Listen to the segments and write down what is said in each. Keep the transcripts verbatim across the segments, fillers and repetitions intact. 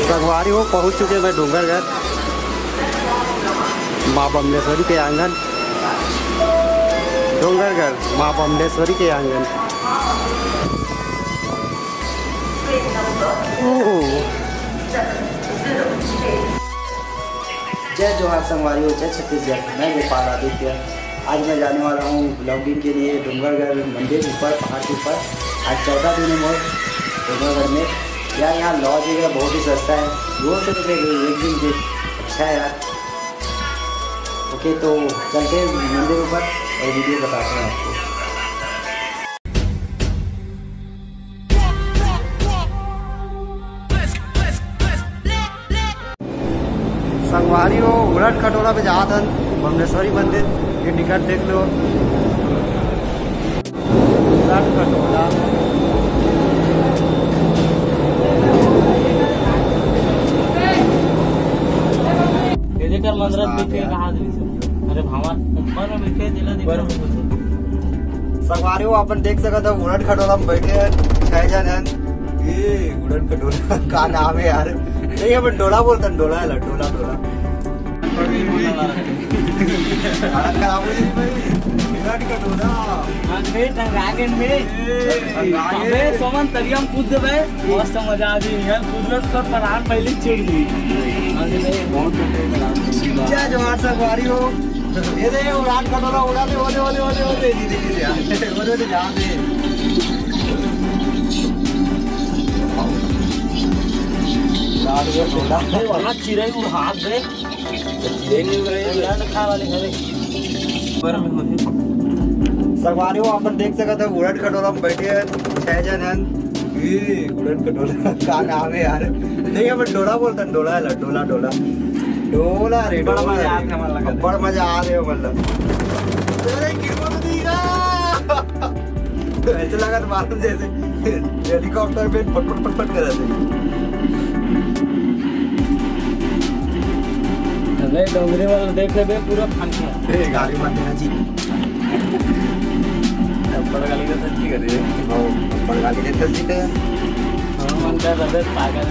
संगवारी हो पहुंच चुके मैं डूंगरगढ़ माँ बमलेश्वरी के आंगन। डूंगरगढ़ माँ बमलेश्वरी के आंगन। जय जोहार संगवारी हो, जय छत्तीसगढ़। मैं गोपाल आदित्य। आज मैं जाने वाला हूँ ब्लॉगिंग के लिए डूंगरगढ़ मंदिर ऊपर, पहाड़ के ऊपर। आज चौदह दिन है मोर डूंगरगढ़ में। यार यहाँ लॉज वगैरह बहुत ही सस्ता है। रोड से तो एक दिन अच्छा है यार। ओके तो चलते हैं मंदिर ऊपर और वीडियो बताते हैं आपको। संगवारी हो उड़द खटोला पे जा था बमलेश्वरी मंदिर के टिकट देख लो। उड़द खटोला अरे भावा ऊपर में बैठे दिला दिख संगवारी हो अपन देख सकते हो उड़द खटोला में बैठे हैं छह जन हैं। ये उड़द खटोला का नाम है यार। नहीं अपन डोला बोलते हैं, डोला है डोला डोला सोमन तभी हम कूद देवे मस्त मजा आ गई है। कुदरत का परान पहले चिड़ गई। जय जोहार संगवारी हो। ये दे उड़ान खटोला उड़ा दे ओले ओले ओले ओले दी देखी यार ओले ओले जा दे। वहाँ चिड़ै उड़ा दे संगवारी हो अपन देख सकते हो उड़द खटोला में बैठे हैं छह जन हैं। ये उड़द खटोला का नाम है यार। नहीं अपन डोला बोलते हैं, डोला है डोला डोला डोला रे। बड़ा मजा आ रहा है, बड़ा मजा आ रहा है मतलब। ऐसे लगा तो मालूम जैसे हेलीकॉप्टर पे फटफट फटफट कर रहे थे। डोंगरी वाला देख ले पूरा फांसी गाड़ी मत देना जी। अब्बड़ गाली का सच्ची कर रही है। हां अब्बड़ गाली देता जी ते हां मन का रबे पागल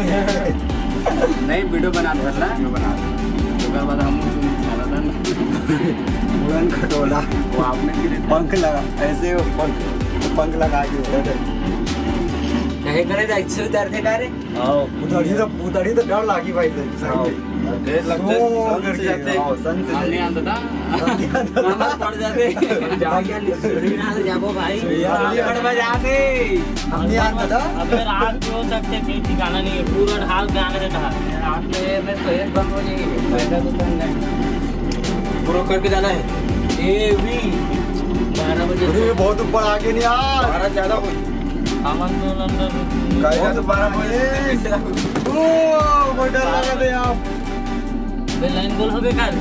नहीं वीडियो बना दो ना वीडियो बना दो। ओकर बाद हम चला था उड़न खटोला वो आपने भी पंख लगा ऐसे पंख पंख लगा के उड़े कहे करे जा इच्छा उतार थे डारे। हां उधड़ी तो उधड़ी तो डर लागी भाई से। हां देर लगते सन से जाते सन से नहीं आता था नंबर पड़ जाते जाके लिस्ट्री ना जाबो भाई यार पड़ जाते हम नहीं आता था। अबे रात को सकते कोई ठिकाना नहीं है। पूरा हाल गाने से कहा रात में मैं तो एक बंद हो जाएगी पैसा तो बंद है पूरा करके जाना है। ए भी बारह बजे अरे बहुत ऊपर आगे नहीं यार बारह ज्यादा हो अमन तो लंदन गाइस तो बारह बजे ओ बहुत डर लगा थे आप। लाइन गोल हो बेकार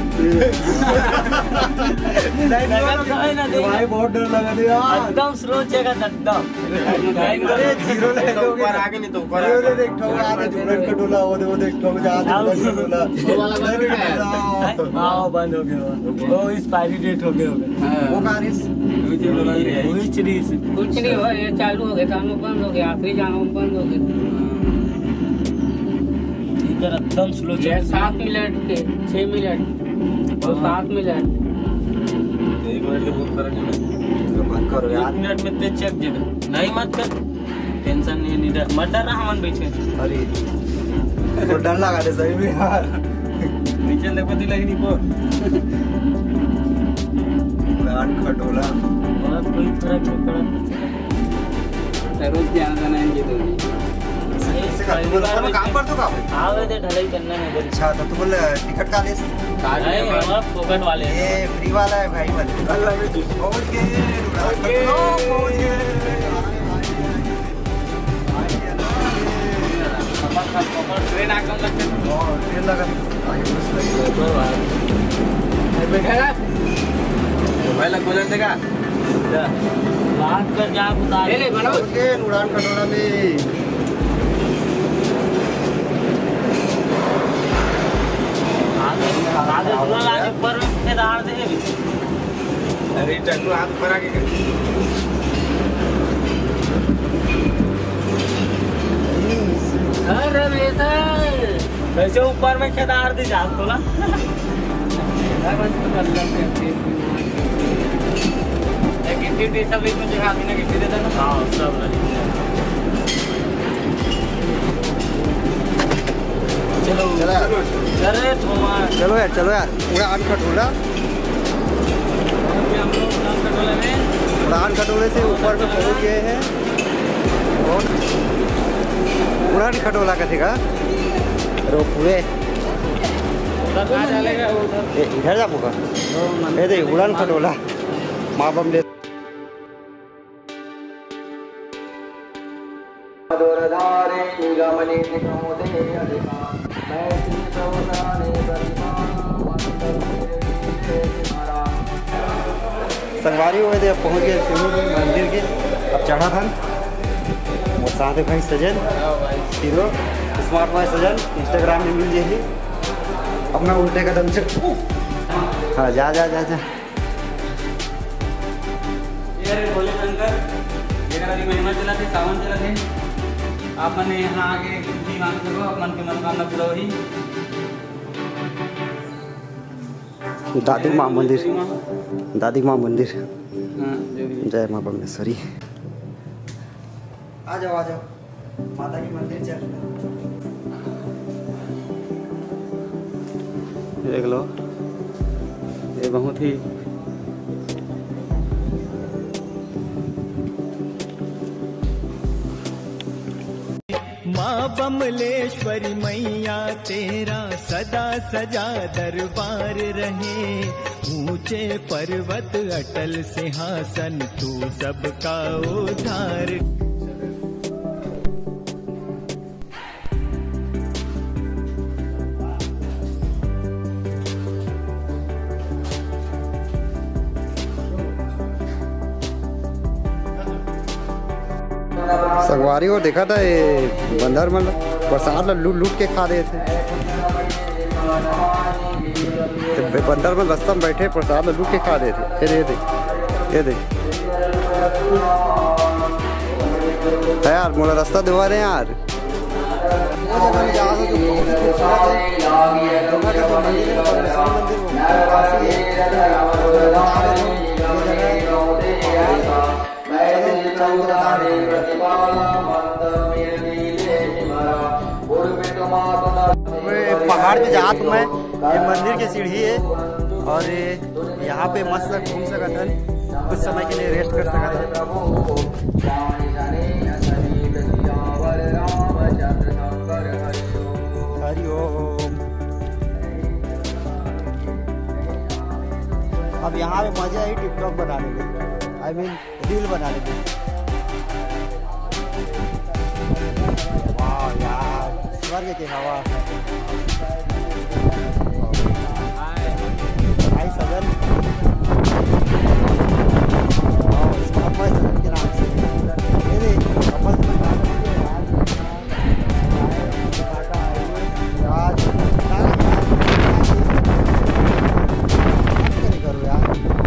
लाइन है ना देख भाई बहुत डर लगा थे यार। एकदम स्लो जगह एकदम लाइन गोल जीरो ले तो ऊपर आगे नहीं तो ऊपर अरे देख ठोक आगे उड़न खटोला वो वो देख ठोक जा उड़न खटोला वो वाला बंद हो गया। हां बंद हो गया वो एक्सपायरी डेट हो गया होगा। वो कारिस वही चीज कुछ नहीं हुआ, ये चालू हो गया काम बंद हो गया आखिरी जाना बंद हो गया। एकदम स्लो छह सात मिनट के छह मिनट और सात मिनट एक मिनट के बहुत फर्क है। बंद करो यार। एक मिनट में तेज चेक दे दो नहीं मत कर टेंशन नहीं नहीं डर मत डर रहा मन बैठे। अरे तो डर लगा दे सही में यार। नीचे देखो दिला ही नहीं को उड़न खटोला और कोई फर्क नहीं पड़ा। रोज ध्यान देना है ये तो काम कर दो का भाई। आवे दे ढलाई करना है। अच्छा तो तुम टिकट का ले नहीं हमारा फोकट वाले ये फ्री वाला है भाई वाले अल्लाह के पहुंच गए पहुंच गए ट्रेन आकर लगते और ट्रेन लगा आगे बस लगी बैठा है मोबाइल लग बोलने का बात कर जा बता ले ले बनो के उड़ान खटोला में आगे पूरा लाने पर में दार दे अरे टक्कू हाथ पर आके अरे बेटा वैसे ऊपर में खेदार दी जात तो ना गिट्टी टी सब इसमें जगह आती ना गिट्टी देता ना हाँ सब चलो चलो यार चलो चलो यार चलो यार उड़ान खटोला उड़ान खटोले से ऊपर में पहुँच गए हैं और उड़ान खटोला का थेगा रोपवे इधर जाऊँगा ये दे उड़ान खटोला माँ बमले संगवारी हुए थे अब पहुँच गए मंदिर के अब चढ़ा था और साथ में भाई सजन हीरो स्मार्ट भाई सजन इंस्टाग्राम में मिल जाइए। अब मैं उल्टे कदम से हाँ जा जा जा जा ये भोले शंकर ये महीना चला थे सावन चला थे आप मन यहाँ आके कुछ मांग सको मन की मनोकामना पूरा हुई। दादी माँ मंदिर दादी माँ मंदिर जय माँ बमलेश्वरी। आ जाओ आ जाओ माता की मंदिर चल देख लो ये बहुत ही माँ बमलेश्वरी मैया तेरा सदा सजा दरबार रहे। ऊंचे पर्वत अटल सिंहासन तू सबका उद्धार। संगवारी को देखा था ये बंदर मतलब प्रसाद लूट लूट के खा रहे थे। बंदर में रास्ता में बैठे प्रसाद लूट के खा रहे थे। फिर ये देख ये देख यार मोला रास्ता दिवा रहे हैं यार। पहाड़ पे जा तो मैं ये मंदिर की सीढ़ी है और यहाँ पे मस्त घूम सकता है कुछ समय के लिए रेस्ट कर सकता है। हरि ओम। अब यहाँ पे मजा है टिकटॉक बनाने में आई मीन रील बनाने में। वाह यार स्वर्ग की हवा भाई सदन भाई सदन के नाम से करो यार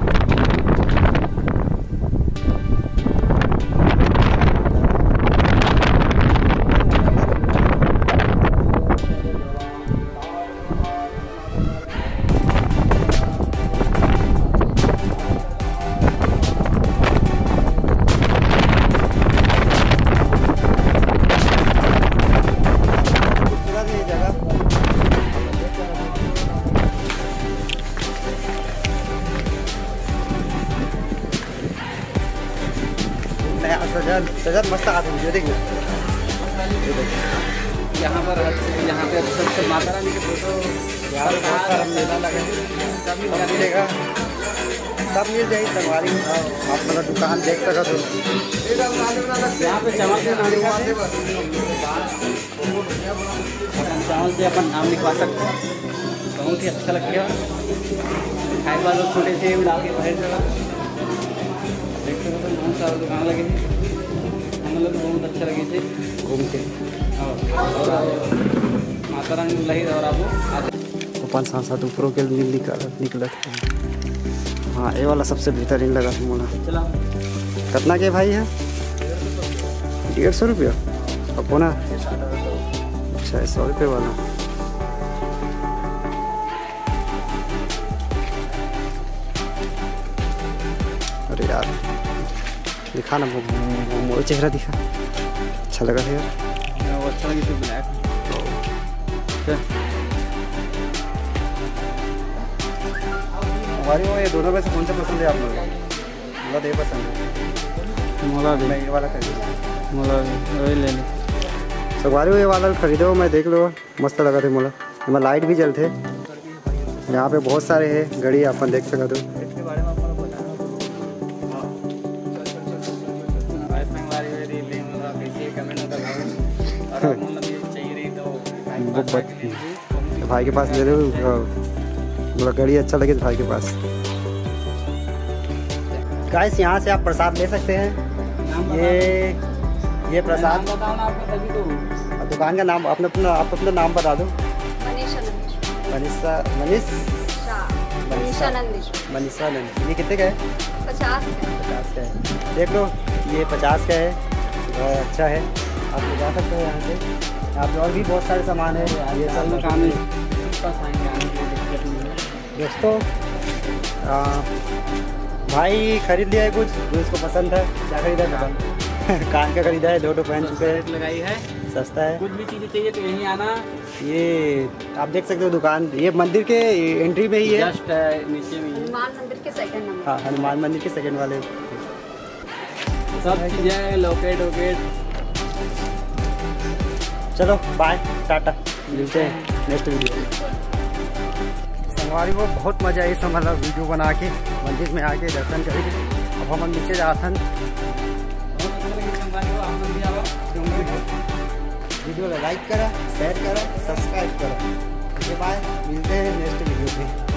सजन सजन मस्त आदमी देखिए यहाँ पर यहाँ पे सबसे माता रानी के फोटो यार बहुत सारा मेला लगा सब मिलेगा सब मिल जाएगी संगवारी में। आप मतलब दुकान देख सका तो यहाँ पे चावल से नाम लिखा है चावल से अपन नाम लिखवा सकते हैं बहुत ही अच्छा लगेगा। खाए वालों छोटे से डाल के बाहर जगह देख सकते हो बहुत सारा दुकान लगे हैं हम लोग बहुत अच्छा लगे थे घूम के और माता रानी लही और आप अपन साथ साथ ऊपरों के लिए निकल निकला था। हाँ ये वाला सबसे बेहतरीन लगा था मोला। चला कितना के भाई है डेढ़ सौ रुपया अब कोना अच्छा सौ रुपये वाला अरे यार दिखा ना, मोर चेहरा दिखा, अच्छा लगा था यार। वो अच्छा लगी तो ब्लैक। हमारी वो ये दोनों में से कौन सा पसंद है आप लोगों को? मोला तो ये पसंद है। मोला भी मैं ये वाला खरीदूँ। मोला भी वही ले ली। सगवारी वो ये वाला खरीदो, मैं देख लो मस्त लगा थे मोला। इसमें लाइट भी जलते, यहाँ पे बहुत सारे हैं घड़ी, अपन देख सकते हो। इसके बारे में आपको बताना वो भाई के पास ले लो, बोला घड़ी अच्छा लगे तो भाई के पास। गाइस यहाँ से आप प्रसाद ले सकते हैं। ये ये प्रसाद बताओ ना आपको तभी तो। और दुकान का नाम अपना अपना आप अपना नाम बता दो। मनीषा मनीषा मनीष मनीषा नंदीश्वर। मनीषा नंद। ये कितने का है? पचास का। पचास का है। देख लो ये पचास का है, बहुत अच्छा है, आप ले जा सकते हो यहाँ से। यहाँ पे और भी बहुत सारे सामान है, ये सब काम दोस्तों। आ, भाई खरीद लिया है कुछ जो इसको पसंद है। क्या खरीदा है? कान का खरीदा है, दो टो पहन चुके हैं, लगाई है, सस्ता है। कुछ भी चीज़ें चाहिए तो यहीं आना। ये आप देख सकते हो दुकान, ये मंदिर के एंट्री में ही है, जस्ट नीचे में ही। हनुमान मंदिर के सेकंड नंबर। हाँ हनुमान मंदिर के सेकंड वाले। सब चीज़ें लॉकेट वोकेट। चलो बाय, टाटा, मिलते हैं नेक्स्ट वीडियो में। संगवारी को बहुत मजा आई सब, मतलब वीडियो बना के मंदिर में आके दर्शन करके। अब हम नीचे जाते हैं। वीडियो को लाइक करा, शेयर करा, सब्सक्राइब करा। बाय, मिलते हैं नेक्स्ट वीडियो में।